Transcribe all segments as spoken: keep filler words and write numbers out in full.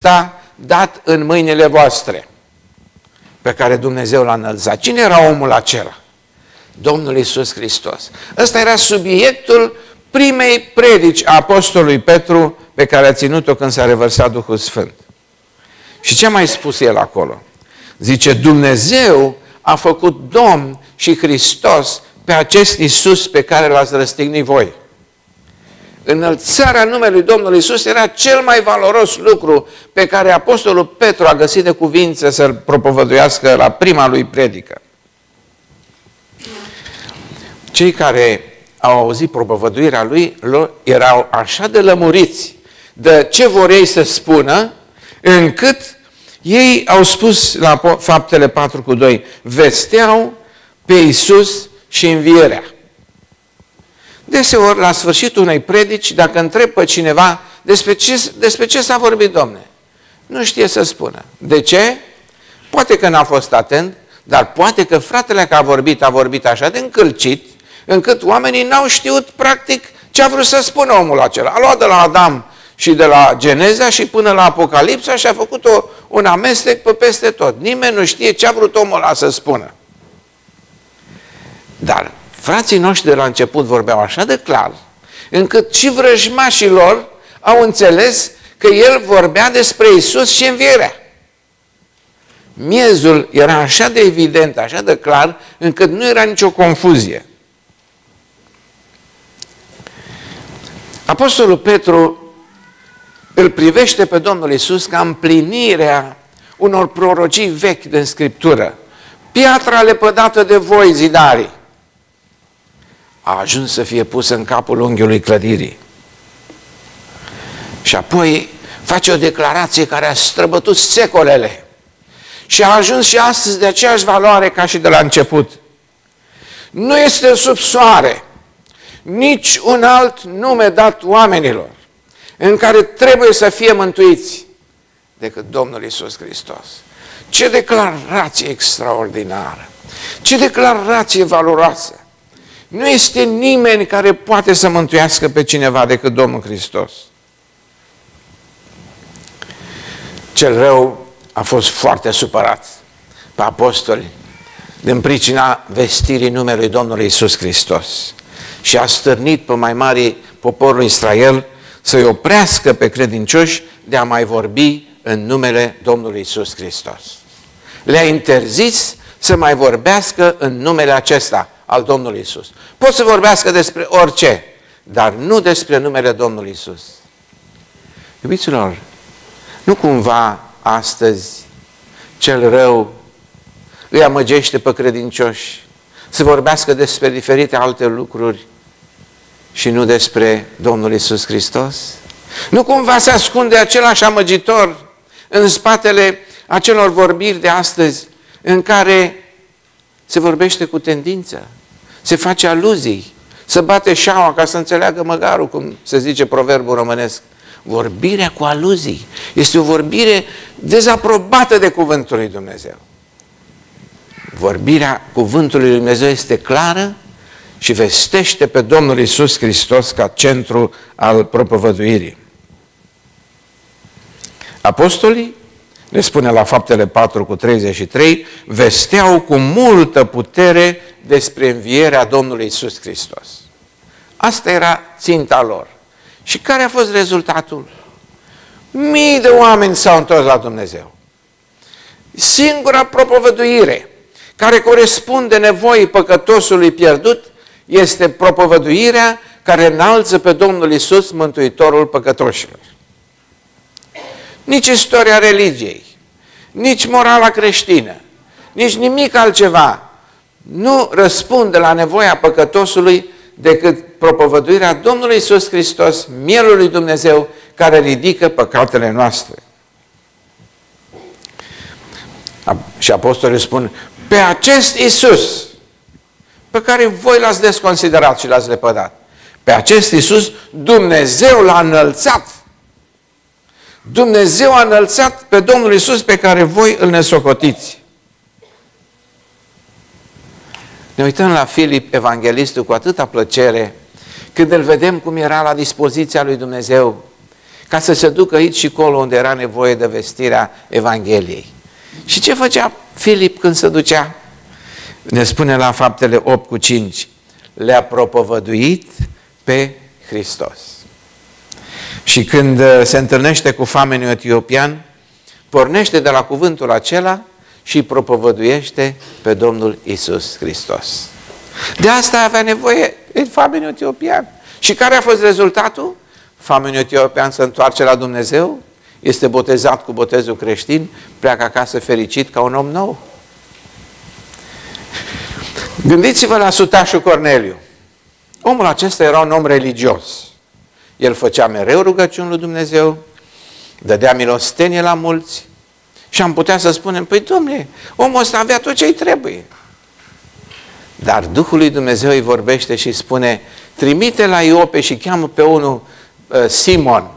ăsta dat în mâinile voastre, pe care Dumnezeu l-a înălțat. Cine era omul acela? Domnul Iisus Hristos. Ăsta era subiectul primei predici a apostolului Petru pe care a ținut-o când s-a revărsat Duhul Sfânt. Și ce a mai spus el acolo? Zice, Dumnezeu a făcut Domn și Hristos pe acest Iisus pe care l-ați răstignit voi. Înălțarea numelui Domnului Iisus era cel mai valoros lucru pe care apostolul Petru a găsit de cuvință să-l propovăduiască la prima lui predică. Cei care au auzit propovăduirea lui erau așa de lămuriți de ce vor ei să spună, încât ei au spus la Faptele patru cu doi, vesteau pe Iisus și învierea. Deseori, la sfârșitul unei predici, dacă întreb pe cineva despre ce, despre ce s-a vorbit, Domne, nu știe să spună. De ce? Poate că n-a fost atent, dar poate că fratele care a vorbit a vorbit așa de încălcit, încât oamenii n-au știut practic ce a vrut să spună omul acela. A luat de la Adam și de la Geneza și până la Apocalipsa și a făcut o, un amestec pe peste tot. Nimeni nu știe ce a vrut omul ăla să spună. Dar frații noștri de la început vorbeau așa de clar, încât și vrăjmașilor au înțeles că el vorbea despre Iisus și învierea. Miezul era așa de evident, așa de clar, încât nu era nicio confuzie. Apostolul Petru îl privește pe Domnul Iisus ca împlinirea unor prorocii vechi din Scriptură. Piatra lepădată de voi, zidarii, a ajuns să fie pusă în capul unghiului clădirii. Și apoi face o declarație care a străbătut secolele și a ajuns și astăzi de aceeași valoare ca și de la început. Nu este sub soare nici un alt nume dat oamenilor în care trebuie să fie mântuiți decât Domnul Iisus Hristos. Ce declarație extraordinară! Ce declarație valoroasă! Nu este nimeni care poate să mântuiască pe cineva decât Domnul Hristos. Cel rău a fost foarte supărat pe apostoli din pricina vestirii numelui Domnului Iisus Hristos și a stârnit pe mai mari poporul Israel să-i oprească pe credincioși de a mai vorbi în numele Domnului Iisus Hristos. Le-a interzis să mai vorbească în numele acesta al Domnului Iisus. Pot să vorbească despre orice, dar nu despre numele Domnului Iisus. Iubiților, nu cumva astăzi cel rău îi amăgește pe credincioși să vorbească despre diferite alte lucruri și nu despre Domnul Iisus Hristos? Nu cumva se ascunde același amăgitor în spatele acelor vorbiri de astăzi în care se vorbește cu tendință, se face aluzii, se bate șaua ca să înțeleagă măgarul, cum se zice proverbul românesc. Vorbirea cu aluzii este o vorbire dezaprobată de Cuvântul lui Dumnezeu. Vorbirea Cuvântului lui Dumnezeu este clară și vestește pe Domnul Iisus Hristos ca centru al propovăduirii. Apostolii, ne spune la Faptele patru cu treizeci și trei, vesteau cu multă putere despre învierea Domnului Iisus Hristos. Asta era ținta lor. Și care a fost rezultatul? Mii de oameni s-au întors la Dumnezeu. Singura propovăduire care corespunde nevoii păcătosului pierdut este propovăduirea care înalță pe Domnul Iisus, Mântuitorul păcătoșilor. Nici istoria religiei, nici morala creștină, nici nimic altceva nu răspunde la nevoia păcătosului decât propovăduirea Domnului Iisus Hristos, Mielul lui Dumnezeu, care ridică păcatele noastre. Și apostolii spun, pe acest Iisus, pe care voi l-ați desconsiderat și l-ați lepădat, pe acest Iisus Dumnezeu l-a înălțat. Dumnezeu a înălțat pe Domnul Iisus pe care voi îl nesocotiți. Ne uităm la Filip, evanghelistul, cu atâta plăcere, când îl vedem cum era la dispoziția lui Dumnezeu, ca să se ducă aici și acolo unde era nevoie de vestirea Evangheliei. Și ce făcea Filip când se ducea? Ne spune la Faptele opt cu cinci, le-a propovăduit pe Hristos. Și când se întâlnește cu famenul etiopian, pornește de la cuvântul acela și îi propovăduiește pe Domnul Iisus Hristos. De asta avea nevoie famenul etiopian. Și care a fost rezultatul? Famenul etiopian se întoarce la Dumnezeu, este botezat cu botezul creștin, pleacă acasă fericit ca un om nou. Gândiți-vă la sutașul Corneliu. Omul acesta era un om religios. El făcea mereu rugăciuni lui Dumnezeu, dădea milostenie la mulți și am putea să spunem, păi Dom'le, omul ăsta avea tot ce-i trebuie. Dar Duhul lui Dumnezeu îi vorbește și spune, trimite la Iope și cheamă pe unul Simon.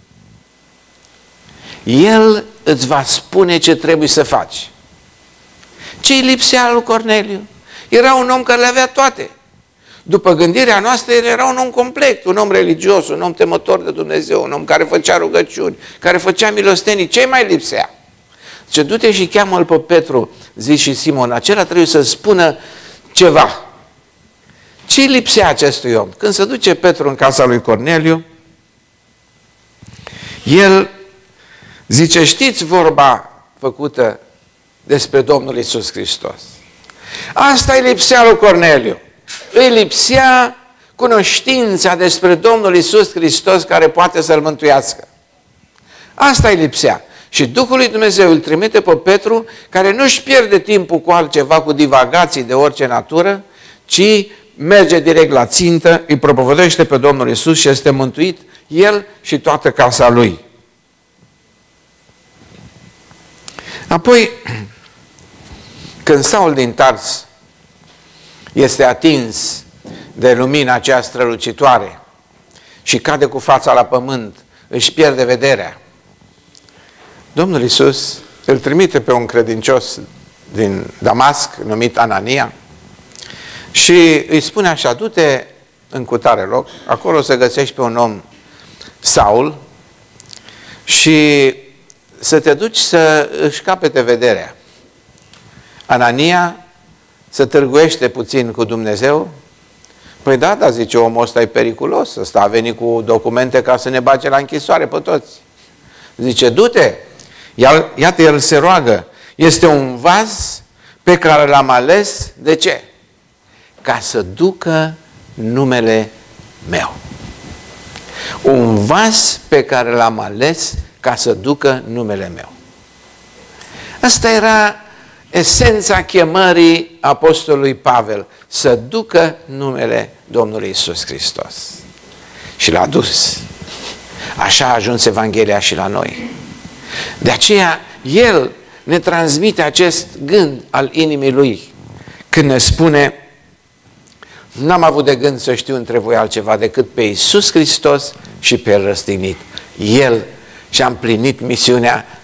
El îți va spune ce trebuie să faci. Ce-i lipsea lui Corneliu? Era un om care le avea toate. După gândirea noastră, el era un om complet, un om religios, un om temător de Dumnezeu, un om care făcea rugăciuni, care făcea milostenii. Ce mai lipsea? Zice, du-te și cheamă-l pe Petru, zi și Simon, acela trebuie să spună ceva. Ce lipsea acestui om? Când se duce Petru în casa lui Corneliu, el zice, știți vorba făcută despre Domnul Iisus Hristos? Asta îi lipsea lui Corneliu. Îi lipsea cunoștința despre Domnul Iisus Hristos care poate să-l mântuiască. Asta îi lipsea. Și Duhul lui Dumnezeu îl trimite pe Petru, care nu-și pierde timpul cu altceva, cu divagații de orice natură, ci merge direct la țintă, îi propovăduiește pe Domnul Iisus și este mântuit el și toată casa lui. Apoi, când Saul din Tars este atins de lumina aceea strălucitoare și cade cu fața la pământ, își pierde vederea, Domnul Iisus îl trimite pe un credincios din Damasc, numit Anania, și îi spune așa, du-te în cutare loc, acolo să găsești pe un om, Saul, și să te duci să își capete vederea. Anania se târguiește puțin cu Dumnezeu. Păi da, da, zice, omul ăsta e periculos, ăsta a venit cu documente ca să ne bage la închisoare pe toți. Zice, du-te, iată, el se roagă, este un vas pe care l-am ales, de ce? Ca să ducă numele meu. Un vas pe care l-am ales ca să ducă numele meu. Asta era esența chemării apostolului Pavel, să ducă numele Domnului Iisus Hristos. Și l-a dus. Așa a ajuns Evanghelia și la noi. De aceea, el ne transmite acest gând al inimii lui, când ne spune, n-am avut de gând să știu între voi altceva decât pe Iisus Hristos și pe El răstignit. El și-a împlinit misiunea